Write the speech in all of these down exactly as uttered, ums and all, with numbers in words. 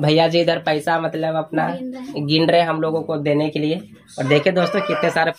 भैया जी इधर पैसा मतलब अपना गिन रहे हम लोगों को देने के लिए। और देखिए दोस्तों कितने सारे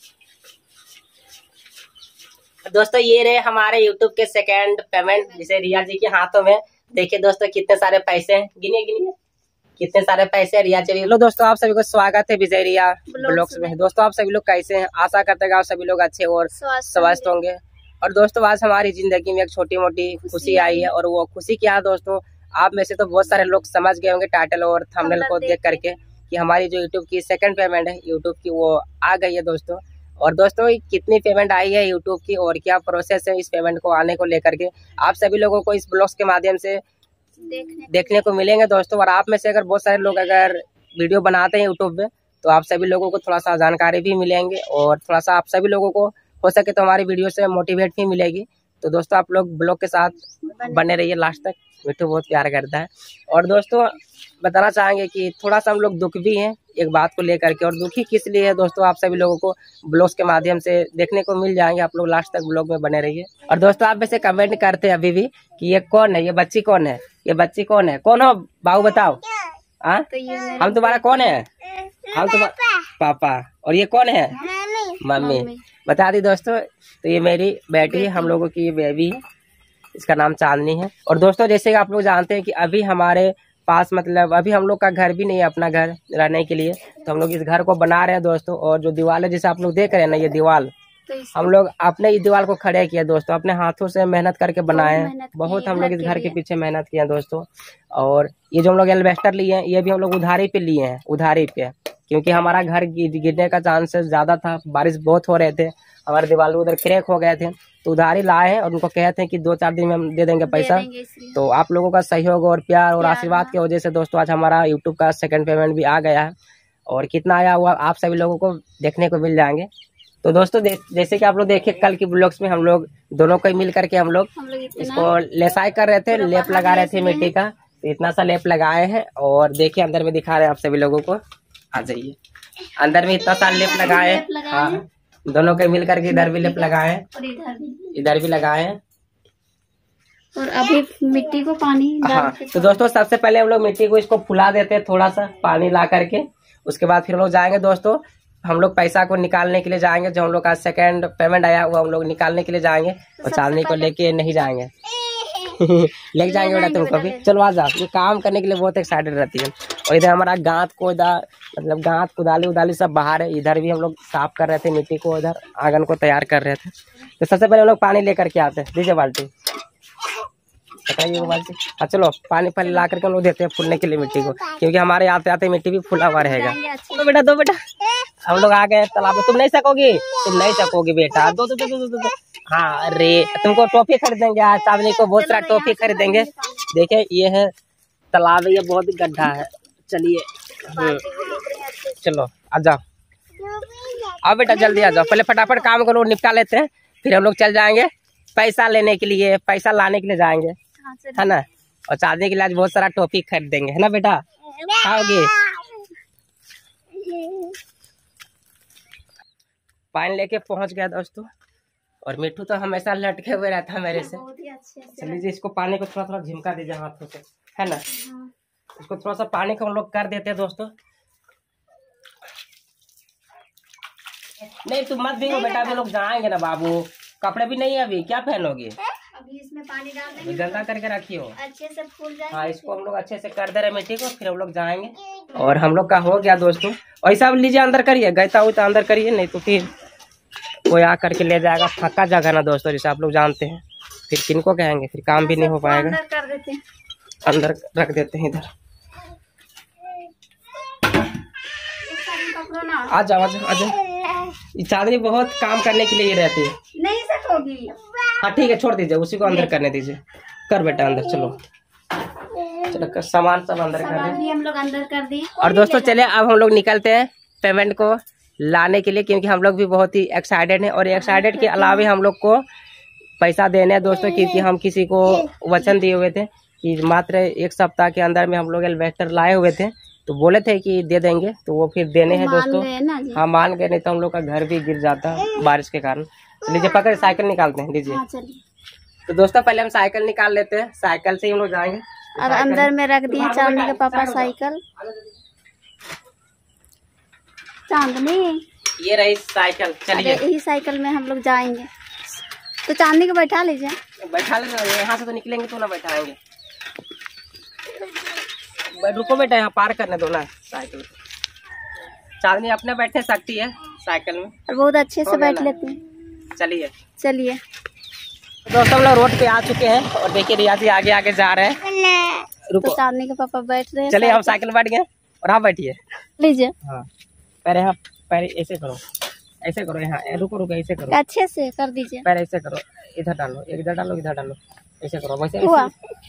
दोस्तों ये रहे हमारे यूट्यूब के सेकंड पेमेंट जिसे रिया जी के हाथों में। देखिए दोस्तों कितने सारे पैसे हैं, गिनिए गिनिए कितने सारे पैसे रिया जी। हेलो दोस्तों, आप सभी को स्वागत है विजय रिया ब्लॉग्स में। दोस्तों आप सभी लोग कैसे हैं? आशा करते हैं आप सभी लोग अच्छे और स्वस्थ होंगे। और दोस्तों आज हमारी जिंदगी में एक छोटी मोटी खुशी आई है, और वो खुशी क्या है दोस्तों, आप में से तो बहुत सारे लोग समझ गए होंगे टाइटल और थंबनेल को देख करके कि हमारी जो यूट्यूब की सेकंड पेमेंट है यूट्यूब की वो आ गई है दोस्तों। और दोस्तों कितनी पेमेंट आई है यूट्यूब की और क्या प्रोसेस है इस पेमेंट को आने को लेकर के आप सभी लोगों को इस ब्लॉग्स के माध्यम से देखने, देखने को मिलेंगे दोस्तों। और आप में से अगर बहुत सारे लोग अगर वीडियो बनाते हैं यूट्यूब में तो आप सभी लोगों को थोड़ा सा जानकारी भी मिलेंगे और थोड़ा सा आप सभी लोगों को हो सके तो हमारी वीडियो से मोटिवेट भी मिलेगी। तो दोस्तों आप लोग ब्लॉग के साथ बने रहिए लास्ट तक, मिट्टू बहुत प्यार करता है। और दोस्तों बताना चाहेंगे कि थोड़ा सा हम लोग दुख भी हैं एक बात को लेकर के, और दुखी किस लिए है दोस्तों आप सभी लोगों को ब्लॉग्स के माध्यम से देखने को मिल जाएंगे। आप लोग लास्ट तक ब्लॉग में बने रहिए। और दोस्तों आप वैसे कमेंट करते हैं अभी भी कि ये कौन है, ये बच्ची कौन है, ये बच्ची कौन है, कौन हो बाबू बताओ। आ? हम तुम्हारा कौन है? हम तुम्हारा पापा। और ये कौन है? मम्मी। बता दी दोस्तों, तो ये मेरी बेटी है, हम लोगों की बेबी है, इसका नाम चांदनी है। और दोस्तों जैसे कि आप लोग जानते हैं कि अभी हमारे पास मतलब अभी हम लोग का घर भी नहीं है अपना घर रहने के लिए, तो हम लोग इस घर को बना रहे हैं दोस्तों। और जो दीवार है जैसे आप लोग देख रहे हैं ना, ये दीवार तो हम लोग अपने इस दीवार को खड़े किया दोस्तों, अपने हाथों से मेहनत करके बनाए हैं। बहुत हम लोग इस घर के पीछे मेहनत किए हैं दोस्तों। और ये जो हम लोग एल्वेस्टर लिए हैं ये भी हम लोग उधारी पे लिए हैं, उधारी पे, क्योंकि हमारा घर गिरने का चांसेस ज्यादा था, बारिश बहुत हो रहे थे, हमारे दीवार उधर क्रैक हो गए थे, तो उधारी लाए हैं और उनको कहते हैं कि दो चार दिन में हम दे देंगे पैसा। तो आप लोगों का सहयोग और प्यार और आशीर्वाद की वजह से दोस्तों आज हमारा यूट्यूब का सेकंड पेमेंट भी आ गया है, और कितना आया हुआ आप सभी लोगों को देखने को मिल जाएंगे। तो दोस्तों जैसे कि आप लोग देखिए कल की ब्लॉग्स में हम लोग दोनों को मिल करके हम लोग इसको लेसाई कर रहे थे, लेप लगा रहे थे मिट्टी का, तो इतना सा लेप लगाए हैं। और देखिए अंदर में दिखा रहे हैं आप सभी लोगों को, आ जाइए। अंदर में इतना सा लेप लगाए, हाँ दोनों के मिल करके इधर भी लेप लगाए, इधर भी लगाए। और अभी मिट्टी को पानी हाँ तो दोस्तों सबसे पहले हम लोग मिट्टी को इसको फुला देते हैं थोड़ा सा पानी ला करके, उसके बाद फिर हम लोग जाएंगे दोस्तों, हम लोग पैसा को निकालने के लिए जाएंगे। जो हम लोग का सेकंड पेमेंट आया वो हम लोग निकालने के लिए जाएंगे, और चांदनी को लेके नहीं जाएंगे लेके जाएंगे बेटा तुमको भी, चलो आ जाओ। ये काम करने के लिए बहुत एक्साइटेड रहती है। और इधर हमारा गांत को इधर मतलब गांत कुदाली उदाली सब बाहर है, इधर भी हम लोग साफ कर रहे थे मिट्टी को, इधर आंगन को तैयार कर रहे थे। तो सबसे पहले हम लोग पानी लेकर के आते हैं, दीजिए बाल्टी, बताइए वो बाल्टी। हाँ चलो पानी पहले ला करके हम लोग देते हैं फूलने के लिए मिट्टी को, क्योंकि हमारे आते आते मिट्टी भी फूला हुआ रहेगा। तो बेटा दो बेटा, हम लोग आ गए तालाब में। तुम नहीं सकोगी, तुम नहीं सकोगी बेटा, दो दो दो दो दो। हाँ अरे तुमको टॉफी खरीदेंगे आज, चांदनी को बहुत सारा टॉफी खरीदेंगे। देखिए ये है तालाब, ये बहुत ही गड्ढा है। चलिए चलो आ जाओ, आओ बेटा जल्दी आ जाओ, पहले फटाफट काम करो निपटा लेते हैं, फिर हम लोग चल जाएंगे पैसा लेने के लिए, पैसा लाने के लिए जाएंगे, है ना। और चांदनी के लिए आज बहुत सारा टॉफी खरीदेंगे, है ना बेटा, खाओगे। पानी लेके पहुंच गया दोस्तों, और मिट्टू तो हमेशा लटके हुए रहता है मेरे से। चलिए इसको पानी को थोड़ा थोड़ा झिमका दीजिए हाथों से, है ना। इसको थोड़ा सा पानी को हम लोग कर देते हैं दोस्तों। नहीं तुम मत भीगो बेटा, अभी लोग जाएंगे ना बाबू, कपड़े भी नहीं है अभी, क्या पहनोगे अभी? इसमें पानी डाल देंगे, गंदा करके रखियो अच्छे से फूल जाएगा। हाँ इसको हम लोग अच्छे से कर दे रहे मिट्टी को, फिर हम लोग जाएंगे। और हम लोग का हो गया दोस्तों, ऐसा लीजिए अंदर करिए, गैता हुई तो अंदर करिए, नहीं तो फिर कोई आ करके ले जाएगा। थका जगह ना दोस्तों जैसे आप लोग जानते हैं, फिर किनको कहेंगे, फिर काम भी नहीं हो पाएगा। अंदर कर देते हैं, अंदर रख देते हैं इधर। आ जाओ आ जाओ आ जाओ, चांदनी बहुत काम करने के लिए ये रहती है, नहीं सकोगी। हाँ ठीक है छोड़ दीजिए, उसी को अंदर करने दीजिए। कर बेटा अंदर, चलो चलो कर, सामान सब अंदर कर दें, हम लोग अंदर कर दिए। और दोस्तों चलिए अब हम लोग निकलते हैं पेमेंट को लाने के लिए, क्योंकि हम लोग भी बहुत ही एक्साइटेड हैं। और एक्साइटेड के अलावा हम लोग को पैसा देने हैं दोस्तों, क्योंकि हम किसी को वचन दिए हुए थे कि मात्र एक सप्ताह के अंदर में हम लोग एल्वेस्टर लाए हुए थे, तो बोले थे कि दे देंगे, तो वो फिर देने हैं दोस्तों। हाँ मान गए, नहीं तो हम लोग का घर भी गिर जाता बारिश के कारण। लीजिए पकड़, साइकिल निकालते हैं, लीजिए। तो दोस्तों पहले हम साइकिल निकाल लेते हैं, साइकिल से ही हम लोग जाएंगे। और अंदर में रख दिए चांदनी के पापा साइकिल। चांदनी ये रही साइकिल। चलिए यही साइकिल में हम लोग जाएंगे, तो चांदनी को बैठा लीजिए। बैठा लेना, यहाँ से तो निकलेंगे तो ना बैठाएंगे। रुको बेटा, यहाँ पार करने दो ना साइकिल। चांदनी अपने बैठे सकती है साइकिल में और बहुत अच्छे से बैठ लेती हैं। चलिए चलिए दोस्तों, हम लोग रोड पे आ चुके हैं और देखिए रिया जी आगे आगे जा रहे हैं। रुको, तो चांदनी के पापा बैठ रहे हैं। चलिए हम साइकिल बैठ गए और आप बैठिए। लीजिए। हाँ पैर यहाँ, पैर ऐसे करो, ऐसे करो, यहाँ रुको रुको, ऐसे करो, अच्छे से कर दीजिए। पैर ऐसे करो, इधर डालो, इधर डालो, इधर डालो, ऐसे करो। वैसे हुआ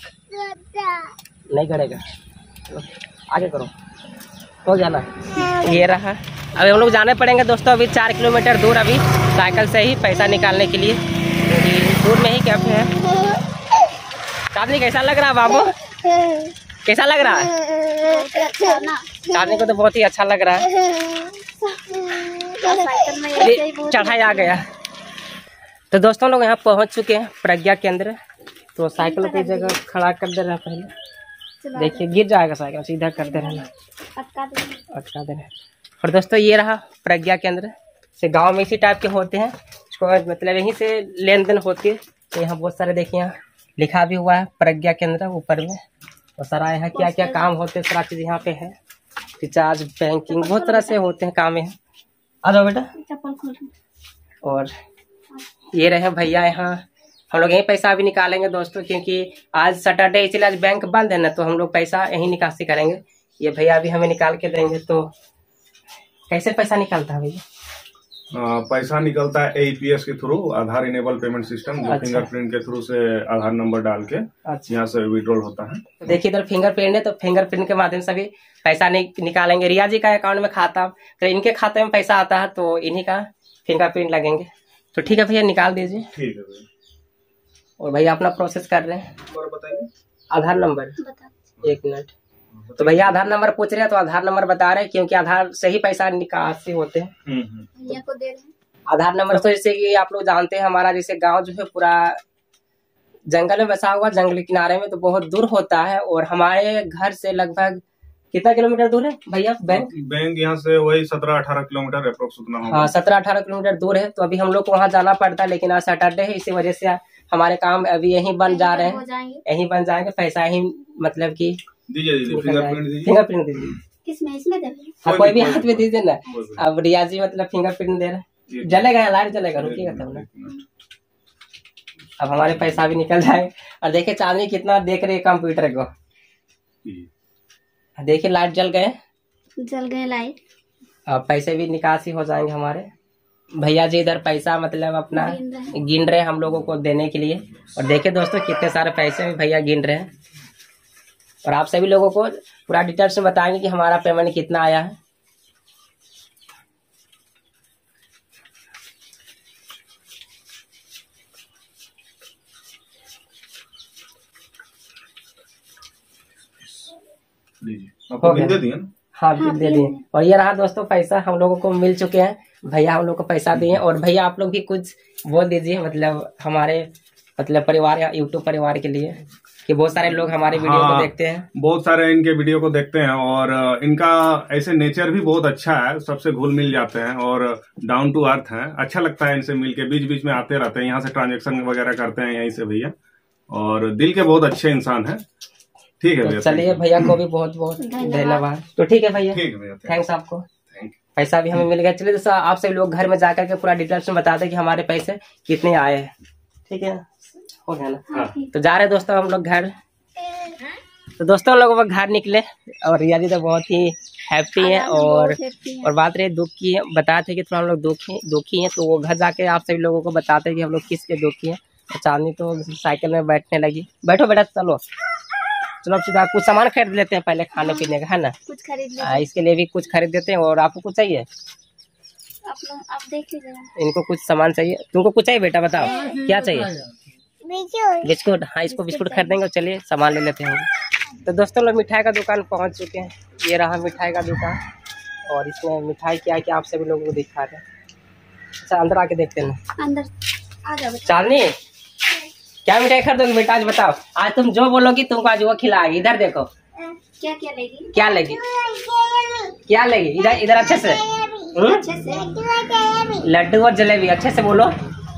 नहीं करेगा, आगे करो, हो गया ना। ये रहा। अभी हम लोग जाने पड़ेंगे दोस्तों, अभी चार किलोमीटर दूर, अभी साइकिल से ही पैसा निकालने के लिए। दूर में ही कैफे है। चांदनी कैसा लग रहा है बाबू? कैसा लग रहा है? चांदनी को तो बहुत ही अच्छा लग रहा है। चढ़ाई आ गया। तो दोस्तों लोग यहाँ पहुँच चुके हैं प्रज्ञा केंद्र। तो साइकिल की जगह खड़ा कर दे रहा है पहले, देखिए गिर जाएगा साइकिल, सीधा कर दे रहा, अटका दे रहे। और दोस्तों ये रहा प्रज्ञा केंद्र। से गांव में इसी टाइप के होते हैं, इसको मतलब यहीं से लेन देन होती है। तो यहाँ बहुत सारे देखिए, यहाँ लिखा भी हुआ है प्रज्ञा केंद्र ऊपर में। और सारा यहाँ क्या क्या काम होते हैं, सारा चीज़ यहाँ पे है। रिचार्ज, बैंकिंग, बहुत तरह से होते हैं काम यहाँ। आ जाओ बेटा। और ये रहे भैया, यहाँ हम लोग यहीं पैसा भी निकालेंगे दोस्तों, क्योंकि आज सैटरडे इसलिए आज बैंक बंद है ना, तो हम लोग पैसा यहीं निकासी करेंगे। ये भैया भी हमें निकाल के देंगे। तो कैसे पैसा निकलता है भैया? पैसा निकलता है ए पी एस के through, Aadhaar enable payment system, जो अच्छा। फिंगरप्रिंट के थ्रू से आधार नंबर डाल के अच्छा। यहाँ से विड्रॉल होता है। तो देखिए इधर फिंगरप्रिंट है, तो फिंगरप्रिंट के माध्यम से भी पैसा नि, निकालेंगे। रिया जी का अकाउंट में खाता, तो इनके खाते में पैसा आता है, तो इन्हीं का फिंगरप्रिंट लगेंगे। तो ठीक है भैया, निकाल दीजिए। ठीक है भैया। और भैया अपना प्रोसेस कर रहे हैं। और बताइए आधार नंबर, एक मिनट। तो भैया आधार नंबर पूछ रहे हैं, तो आधार नंबर बता रहे हैं, क्योंकि आधार से ही पैसा निकासी होते हैं। भैया को दे रहे हैं आधार नंबर। तो जैसे कि आप लोग जानते हैं, हमारा जैसे गांव जो है पूरा जंगल में बसा हुआ, जंगल किनारे में, तो बहुत दूर होता है। और हमारे घर से लगभग कितना किलोमीटर दूर है भैया बैंक? बैंक यहाँ से वही सत्रह अठारह किलोमीटर अप्रोक्स उतना होगा। हाँ सत्रह अठारह किलोमीटर दूर है। तो अभी हम लोग को वहाँ जाना पड़ता है, लेकिन आज सैटरडे है, इसी वजह से हमारे काम अभी यहीं बन जा रहे हैं, यहीं बन जाएंगे। पैसा ही मतलब की दीजिए दीजिए फिंगरप्रिंट दीजिए। फिंगरप्रिंट दीजिए। किसमें? इसमें दे रहे हाँ कोई भी हाथ में दीजिए ना। अब रिया जी मतलब फिंगरप्रिंट दे रहे हैं, जलेगा, लाइट जलेगा, रुकिएगा तब ना। अब हमारे पैसा भी निकल जाए। और देखिए चांदनी कितना देख रही है कंप्यूटर को, देखिए लाइट जल गए, जल गए लाइट। अब पैसे भी निकासी हो जाएंगे हमारे। भैया जी इधर पैसा मतलब अपना गिन रहे हैं हम लोगों को देने के लिए। और देखिए दोस्तों कितने सारे पैसे भी भैया गिन रहे हैं। और आप सभी लोगों को पूरा डिटेल्स में बताएंगे कि हमारा पेमेंट कितना आया है। आपको बिल दे दिए ना? हाँ बिल दे दिए। और ये रहा दोस्तों पैसा हम लोगों को मिल चुके हैं। भैया हम लोग को पैसा दिए। और भैया आप लोग भी कुछ बोल दीजिए, मतलब हमारे मतलब परिवार या यूट्यूब परिवार के लिए, कि बहुत सारे लोग हमारे वीडियो हाँ, को देखते हैं। बहुत सारे इनके वीडियो को देखते हैं और इनका ऐसे नेचर भी बहुत अच्छा है, सबसे घुल मिल जाते हैं और डाउन टू अर्थ हैं। अच्छा लगता है इनसे मिलके, बीच बीच में आते रहते हैं, यहाँ से ट्रांजेक्शन वगैरह करते हैं यहीं से भैया। और दिल के बहुत अच्छे इंसान हैं। ठीक है भैया, चलिए भैया को भी बहुत बहुत धन्यवाद। तो ठीक है भैया, ठीक है भैया, थैंक्स आपको। Thank you. पैसा भी हमें मिल गया। चलिए दोस्तों आप सभी लोग घर में जाकर के पूरा डिटेल्स में बता दें कि हमारे पैसे कितने आए हैं। ठीक है, हो गया ना? हाँ। तो जा रहे दोस्तों हम लोग घर। तो दोस्तों हम लोग घर निकले और रिया जी तो बहुत ही हैप्पी है। और और बात रही दुख की है, बताए थे कि थोड़ा हम लोग दुखी दुखी हैं। तो वो घर जाके आप सभी लोगों को बताते हैं कि हम लोग किस के दुखी हैं। तो चांदनी तो साइकिल में बैठने लगी। बैठो बेटा, चलो चलो सीधा कुछ सामान खरीद लेते हैं पहले, खाने पीने का, है ना? कुछ खरीद आ, इसके लिए भी कुछ खरीद देते हैं। और आपको कुछ चाहिए? आप लोग आप देख लीजिए। इनको कुछ सामान चाहिए, तुमको कुछ चाहिए बेटा? बताओ क्या चाहिए? बिस्कुट। हाँ इसको बिस्कुट खरीदेंगे और चलिए सामान ले लेते हैं। तो दोस्तों लोग मिठाई का दुकान पहुंच चुके हैं। ये रहा मिठाई का दुकान और इसमें मिठाई क्या है कि आप सभी लोगों को दिखा रहे हैं। अच्छा अंदर आके देखते हैं। अंदर आ जाओ। चांदनी क्या मिठाई खरीदोगी बेटा आज बताओ। आज तुम जो बोलोगी तुमको आज वो खिलाएगी। इधर देखो क्या क्या लेगी? क्या लेगी, क्या लेगी, इधर इधर अच्छे से, अच्छे से। लड्डू और जलेबी, अच्छे से बोलो।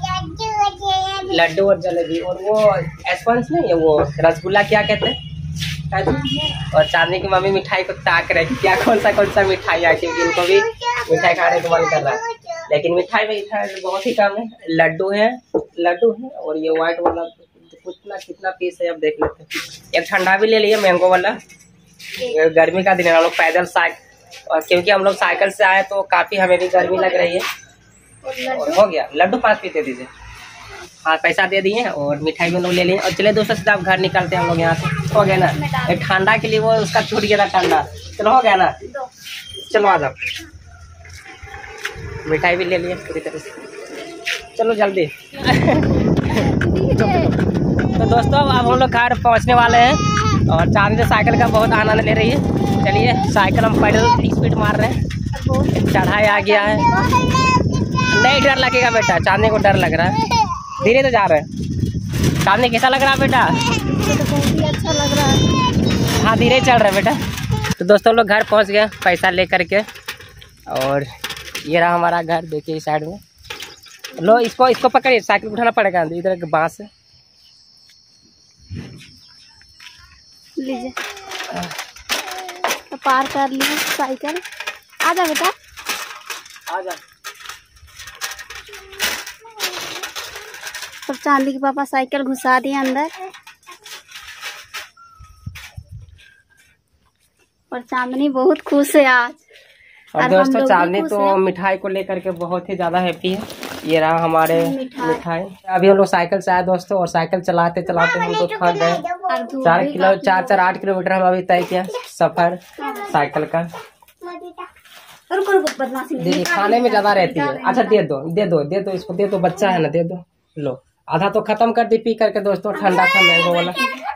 लड्डू और जलेबी और वो एस्पंस नहीं है, वो रसगुल्ला क्या कहते हैं। और चांदनी की मम्मी मिठाई को ताक रही क्या कौन सा कौन सा मिठाई है, क्योंकि इनको भी मिठाई खाने को मन कर रहा है। लेकिन मिठाई में मिठाई बहुत ही कम है। लड्डू है, लड्डू है और ये व्हाइट वाला कितना कितना पीस है अब देख लेते हैं। एक ठंडा भी ले लिए मैंगो वाला। गर्मी का दिन है, हम लोग पैदल साइकिल, और क्योंकि हम लोग साइकिल से आए तो काफी हमें भी गर्मी लग रही है। और हो गया लड्डू पाँच पीस दे दीजिए। हाँ पैसा दे दिए और मिठाई भी लोग ले लिए। और चले दोस्तों सीधा आप घर निकलते हैं हम लोग यहाँ से। हो गया ना, एक ठंडा के लिए वो उसका छूट गया था ठंडा। चलो हो गया ना, चलो आ जाओ। मिठाई भी ले लिए पूरी तरह से, चलो जल्दी। तो दोस्तों अब हम लोग घर पहुँचने वाले हैं और चांदनी साइकिल का बहुत आनंद ले रही है। चलिए साइकिल हम पैदल स्पीड मार रहे हैं। चढ़ाई आ गया है, नहीं डर लगेगा बेटा, चांदनी को डर लग रहा है। धीरे तो जा रहे हैं। चांदनी कैसा लग रहा है बेटा? तो बहुत ही अच्छा लग रहा है। हाँ धीरे चल रहा है बेटा। तो दोस्तों लोग घर पहुंच गए पैसा ले करके, और ये रहा हमारा घर। देखिए इस साइड में लो, इसको इसको पकड़िए, साइकिल उठाना पड़ेगा। इधर एक बांस है, लीजिए तो पार कर लीजिए साइकिल। आ जा बेटा, आ जा। और चांदी के पापा साइकिल घुसा दिए अंदर। और चांदनी बहुत खुश है आज। और दोस्तों चांदनी तो मिठाई को लेकर के बहुत ही ज्यादा हैप्पी है। ये रहा हमारे मिठाई। अभी हम लोग साइकिल से आए दोस्तों, और साइकिल चलाते चलाते हम लोग थक गए। चार किलो चार चार आठ किलोमीटर हम अभी तय किया सफर साइकिल का। दीदी खाने में ज्यादा रहती है। अच्छा दे दो दे दो दे दो इसको, दे दो, बच्चा है ना, दे दो। लो आधा तो खत्म कर दी पी करके दोस्तों, ठंडा था मैंगो वाला।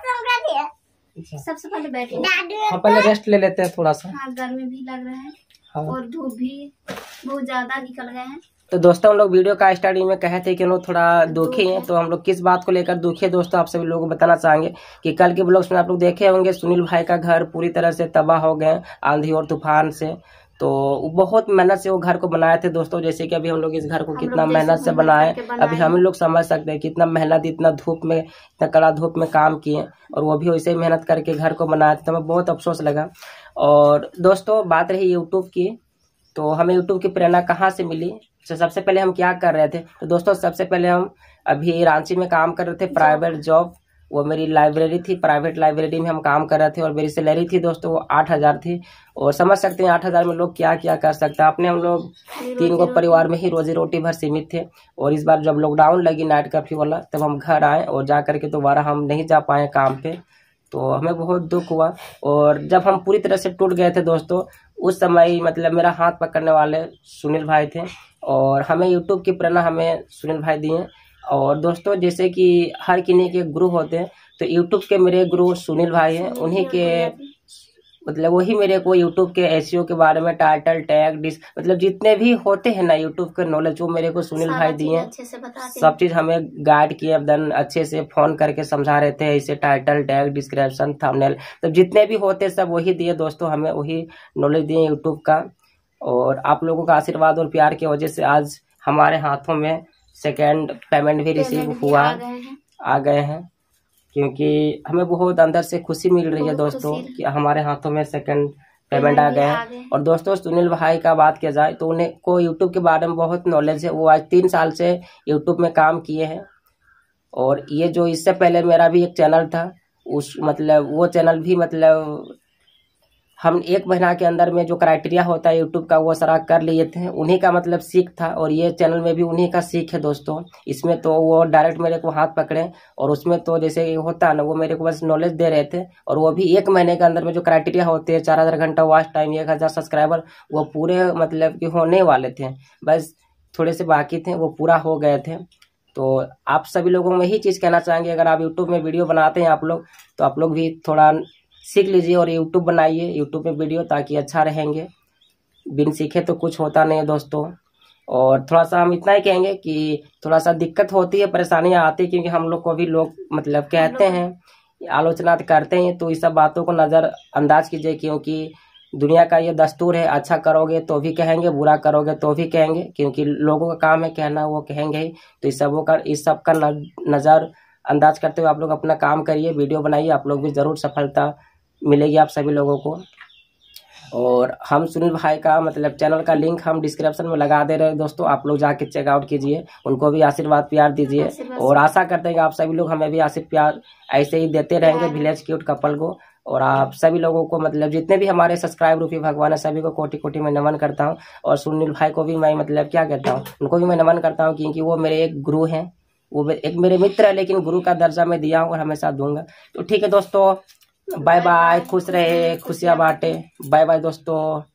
सबसे पहले बैठे, हाँ पहले रेस्ट ले लेते हैं थोड़ा सा। हाँ गर्मी भी लग रहा है। हाँ। और धूप भी बहुत ज्यादा निकल गए हैं। तो दोस्तों हम लोग वीडियो का स्टार्टिंग में कहे थे कि हम लोग थोड़ा दुखी हैं। तो हम लोग किस बात को लेकर दुखी है दोस्तों, आप सभी लोगों को बताना चाहेंगे कि कल के ब्लॉग्स में आप लोग देखे होंगे सुनील भाई का घर पूरी तरह से तबाह हो गए आंधी और तूफान से। तो बहुत मेहनत से वो घर को बनाए थे दोस्तों। जैसे कि अभी हम लोग इस घर को कितना मेहनत से बनाए, अभी हम लोग समझ सकते हैं कितना मेहनत, इतना धूप में, इतना कड़ा धूप में काम किए, और वो भी वैसे ही मेहनत करके घर को बनाए थे। तो हमें बहुत अफसोस लगा। और दोस्तों बात रही यूट्यूब की, तो हमें यूट्यूब की प्रेरणा कहाँ से मिली। तो सबसे पहले हम क्या कर रहे थे, तो दोस्तों सबसे पहले हम अभी रांची में काम कर रहे थे, प्राइवेट जॉब। वो मेरी लाइब्रेरी थी, प्राइवेट लाइब्रेरी में हम काम कर रहे थे, और मेरी सैलरी थी दोस्तों वो आठ हजार थी। और समझ सकते हैं आठ हजार में लोग क्या क्या कर सकते हैं। अपने हम लोग तीन गो परिवार में ही रोजी रोटी भर सीमित थे। और इस बार जब लॉकडाउन लगी नाइट कर्फ्यू वाला, तब हम घर आए और जा करके दोबारा हम नहीं जा पाए काम पे। तो हमें बहुत दुख हुआ। और जब हम पूरी तरह से टूट गए थे दोस्तों, उस समय मतलब मेरा हाथ पकड़ने वाले सुनील भाई थे, और हमें यूट्यूब की प्रेरणा हमें सुनील भाई दिए। और दोस्तों जैसे कि हर किन्हीं के गुरु होते हैं, तो यूट्यूब के मेरे गुरु सुनील भाई हैं। उन्हीं के मतलब वही मेरे को यूट्यूब के एसईओ के बारे में, टाइटल टैग डिस मतलब जितने भी होते हैं ना यूट्यूब के नॉलेज, वो मेरे को सुनील भाई दिए। सब चीज हमें गाइड किए, देन अच्छे से फोन करके समझा रहे थे, ऐसे टाइटल टैग डिस्क्रिप्शन थंबनेल, तो जितने भी होते सब वही दिए दोस्तों, हमें वही नॉलेज दिए यूट्यूब का। और आप लोगों का आशीर्वाद और प्यार की वजह से आज हमारे हाथों में सेकेंड पेमेंट भी रिसीव हुआ, आ गए हैं। क्योंकि हमें बहुत अंदर से खुशी मिल रही है दोस्तों कि हमारे हाथों में सेकंड पेमेंट आ गए हैं। और दोस्तों सुनील भाई का बात किया जाए तो उन्हें को यूट्यूब के बारे में बहुत नॉलेज है। वो आज तीन साल से यूट्यूब में काम किए हैं। और ये जो इससे पहले मेरा भी एक चैनल था, उस मतलब वो चैनल भी मतलब हम एक महीना के अंदर में जो क्राइटेरिया होता है यूट्यूब का वो सारा कर लिए थे। उन्हीं का मतलब सीख था, और ये चैनल में भी उन्हीं का सीख है दोस्तों। इसमें तो वो डायरेक्ट मेरे को हाथ पकड़े, और उसमें तो जैसे होता है ना, वो मेरे को बस नॉलेज दे रहे थे। और वो भी एक महीने के अंदर में जो क्राइटेरिया होते हैं, चार हजार घंटा वॉच टाइम, एक हजार सब्सक्राइबर, वो पूरे मतलब कि होने वाले थे, बस थोड़े से बाकी थे, वो पूरा हो गए थे। तो आप सभी लोगों में यही चीज़ कहना चाहेंगे, अगर आप यूट्यूब में वीडियो बनाते हैं आप लोग, तो आप लोग भी थोड़ा सीख लीजिए और यूट्यूब बनाइए, यूट्यूब में वीडियो, ताकि अच्छा रहेंगे। बिन सीखे तो कुछ होता नहीं है दोस्तों। और थोड़ा सा हम इतना ही कहेंगे कि थोड़ा सा दिक्कत होती है, परेशानियां आती है, क्योंकि हम लोग को भी लोग मतलब कहते हैं, आलोचना करते हैं, तो इस सब बातों को नज़रअंदाज कीजिए, क्योंकि दुनिया का ये दस्तूर है। अच्छा करोगे तो भी कहेंगे, बुरा करोगे तो भी कहेंगे, क्योंकि लोगों का काम है कहना, वो कहेंगे ही। तो इस सबों का इस सब का नज़र अंदाज करते हुए आप लोग अपना काम करिए, वीडियो बनाइए, आप लोग भी ज़रूर सफलता मिलेगी आप सभी लोगों को। और हम सुनील भाई का मतलब चैनल का लिंक हम डिस्क्रिप्शन में लगा दे रहे हैं दोस्तों, आप लोग जाके चेकआउट कीजिए, उनको भी आशीर्वाद प्यार दीजिए। और आशा करते हैं कि आप सभी लोग हमें भी आशीर्वाद प्यार ऐसे ही देते रहेंगे विलेज क्यूट कपल को। और आप सभी लोगों को मतलब जितने भी हमारे सब्सक्राइब रूपी भगवान है, सभी को कोटि कोटि में नमन करता हूँ। और सुनील भाई को भी मैं मतलब क्या कहता हूँ, उनको भी मैं नमन करता हूँ, क्योंकि वो मेरे एक गुरु हैं, वो एक मेरे मित्र है, लेकिन गुरु का दर्जा मैं दिया हूँ और हमेशा दूंगा। तो ठीक है दोस्तों, बाय बाय, खुश रहे, खुशियाँ बांटे, बाय बाय दोस्तों।